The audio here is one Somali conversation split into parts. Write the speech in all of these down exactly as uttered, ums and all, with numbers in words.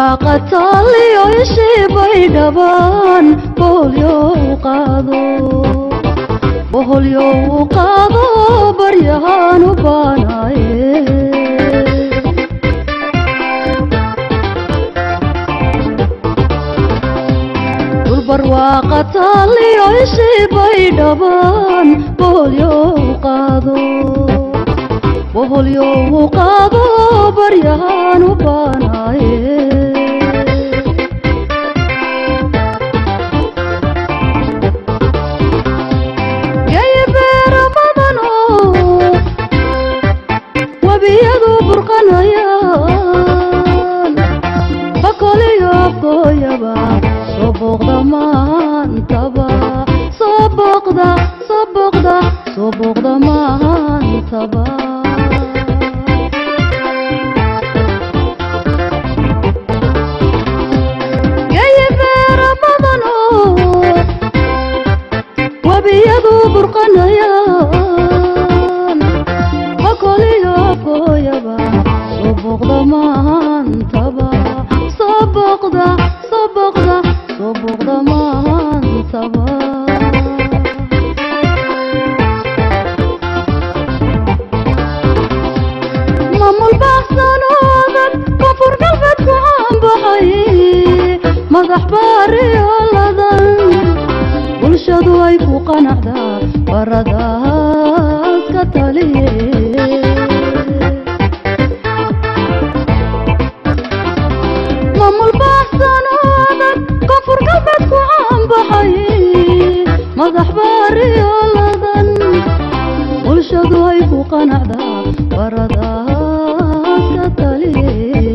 barwaaqo taaliyo ishii bay dhabaan boholyo qaado boholyo qaado baryahan u baanaye dul barwaaqo taaliyo ishii bay dhabaan boholyo qaado boholyo qaado baryahan u baanaye wabiyadu burqanayaan bakoliyo afkooyaba soo booqda maantaba soo booqda soo booqda soo booqda maantaba wabiyadu burqanayaan bakoliyo afkooyaba soo booqda maantaba soo booqda soo booqda soo booqda maantaba maamul baahsanoodan koonfur galbeed ku caanbaxay madax baariyo ladan bulshadu ay ku qanacdaa baradaas ka taliye maamul baahsanoodan koonfur galbeed ku caanbaxay madax baariyo ladan bulshadu ay ku qanacdaa baradaas ka taliye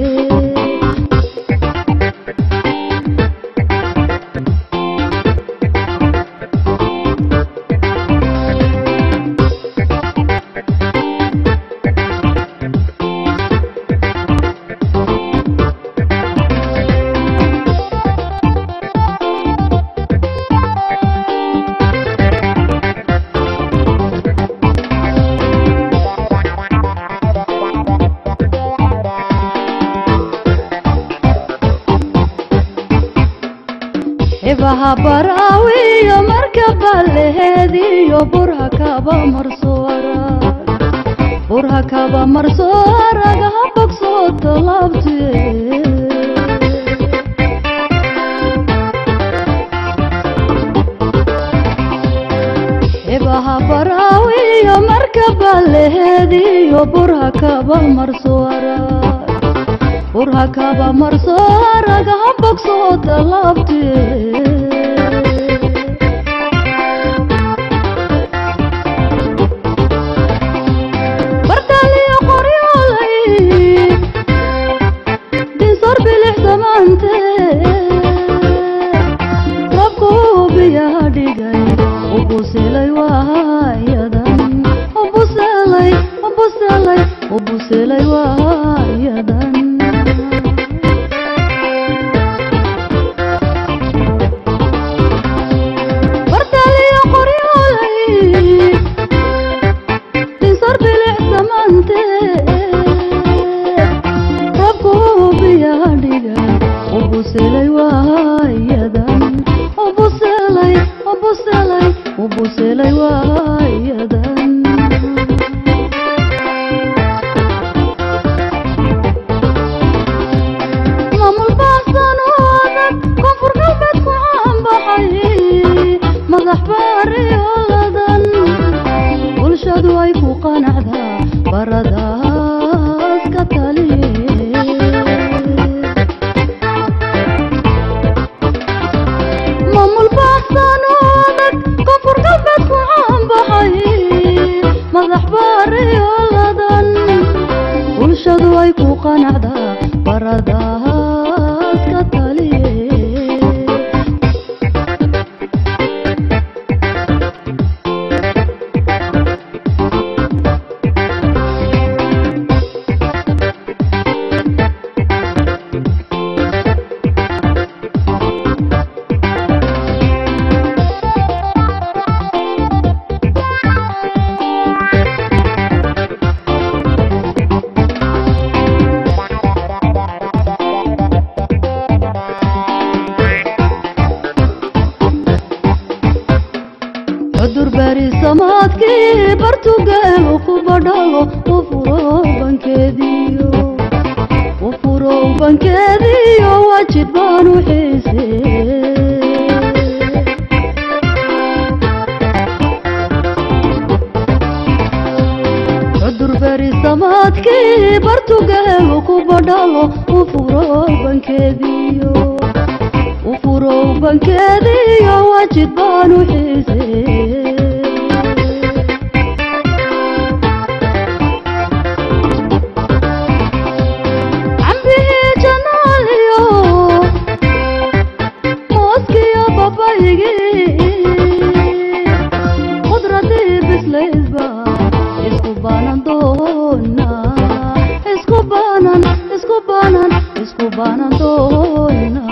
ibaha baraawiyo markaba leheediyo burha kaba marsoora burha kaba marsoaraga bogsoo talaabte ibaha baraawiyo markaba leheediyo burha kaba marsoora burha kaba marsoaraga bogsoo talaabte bartaliyo qoryoolay dinsor bilix samaante rabku biyaha dhigay ubuselay waayadan ubuselay ubuselay ubuselay waayadan obuselay waayadan obuselay obuselay obuselay waayadan maamul baahsanoodan koonfur galbeed ku caanbaxay madax baariyo ladan bulshadu ay ku qanacdaa baradaas ka taliye maamul baahsanoodan koonfur galbeed ku caanbaxay madax baariyo ladan bulshadu ay ku qanacdaa baradaas ka taliye samaadki bartugal ku badalo ufuro bankeediyo ufuro bankeediyo wajid baan u xiisay bari samaadki bartugal ku badalo ufuro bankeediyo ufuro bankeediyo wajid baan u xiisay cambihi janaaliyo mooskiyo babaygi qudradii bislaydba isku baanan doona isku baanan isku baanan isku baanan doona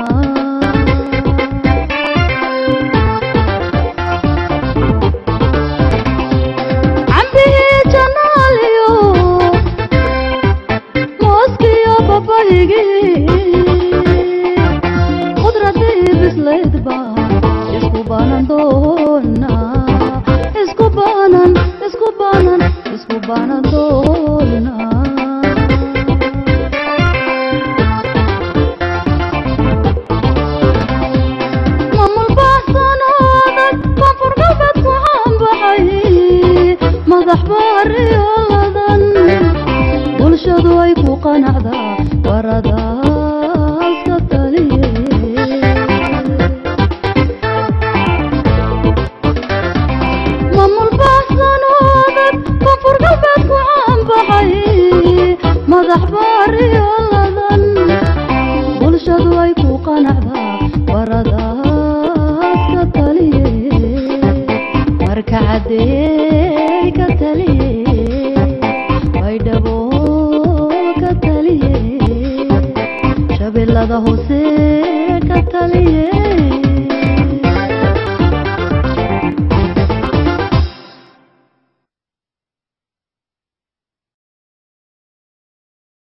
cambihi janaaliyo mooskiyo babaygi qudradii bislaydba isku baanan doona isku baanan isku baanan isku baanan doona mamul baaxsanoodag koonfur galbeed ku caanbaxay madax baariyooladan bulshadu ay ku qanacdaa waradaas ka taliye madax baariyooladan bulshadu ay ku qanacdaa waradaas ka taliye marka cadeey ka taliye baydhabo ka taliye shabeellada hoose ka taliye